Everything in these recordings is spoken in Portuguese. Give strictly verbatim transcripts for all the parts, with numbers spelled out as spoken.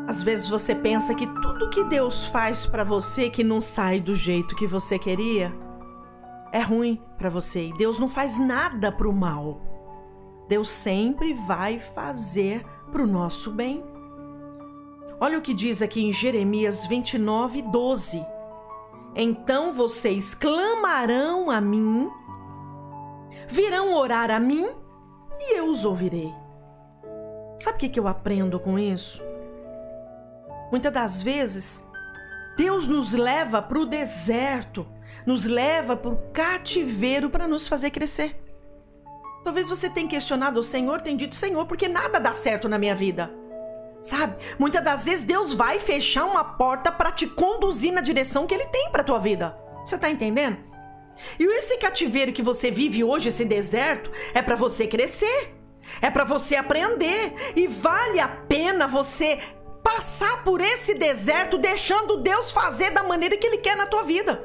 Às vezes você pensa que tudo que Deus faz para você que não sai do jeito que você queria é ruim para você. E Deus não faz nada pro mal. Deus sempre vai fazer pro nosso bem. Olha o que diz aqui em Jeremias vinte e nove, doze. Então vocês clamarão a mim, virão orar a mim e eu os ouvirei. Sabe o que que eu aprendo com isso? Muitas das vezes, Deus nos leva para o deserto, nos leva para o cativeiro para nos fazer crescer. Talvez você tenha questionado o Senhor, tenha dito, Senhor, porque nada dá certo na minha vida. Sabe? Muitas das vezes Deus vai fechar uma porta para te conduzir na direção que Ele tem para a tua vida. Você está entendendo? E esse cativeiro que você vive hoje, esse deserto, é para você crescer. É para você aprender. E vale a pena você passar por esse deserto deixando Deus fazer da maneira que Ele quer na tua vida.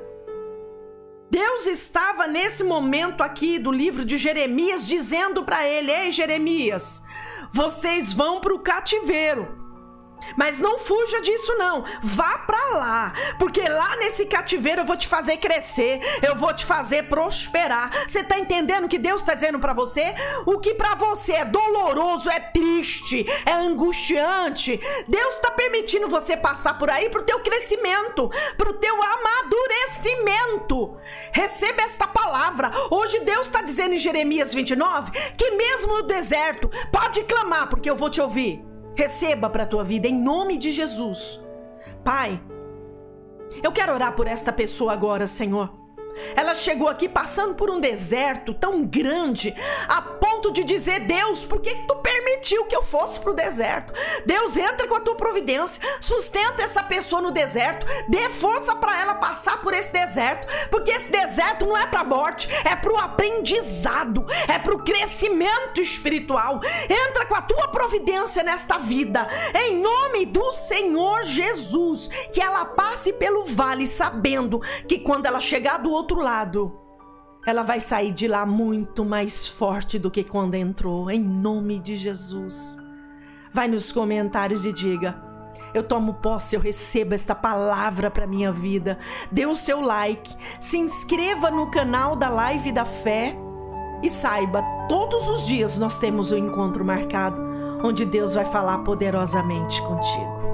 Deus estava nesse momento aqui do livro de Jeremias dizendo para ele, ei Jeremias, vocês vão para o cativeiro. Mas não fuja disso não, vá pra lá, porque lá nesse cativeiro eu vou te fazer crescer, eu vou te fazer prosperar. Você tá entendendo o que Deus está dizendo pra você? O que pra você é doloroso, é triste, é angustiante, Deus está permitindo você passar por aí pro teu crescimento, pro teu amadurecimento. Receba esta palavra. Hoje Deus está dizendo em Jeremias vinte e nove que mesmo no deserto pode clamar, porque eu vou te ouvir. Receba para a tua vida em nome de Jesus. Pai, eu quero orar por esta pessoa agora, Senhor. Ela chegou aqui passando por um deserto tão grande, a ponto de dizer, Deus, por que que tu permitiu que eu fosse pro deserto? Deus, entra com a tua providência, sustenta essa pessoa no deserto, dê força para ela passar por esse deserto, porque esse deserto não é para morte, é pro aprendizado, é pro crescimento espiritual. Entra com a tua providência nesta vida, em nome do Senhor Jesus, que ela passe pelo vale sabendo que quando ela chegar do outro outro lado, ela vai sair de lá muito mais forte do que quando entrou, em nome de Jesus. Vai nos comentários e diga, eu tomo posse, eu recebo esta palavra para minha vida. Dê o seu like, se inscreva no canal da Live da Fé e saiba, todos os dias nós temos um encontro marcado, onde Deus vai falar poderosamente contigo.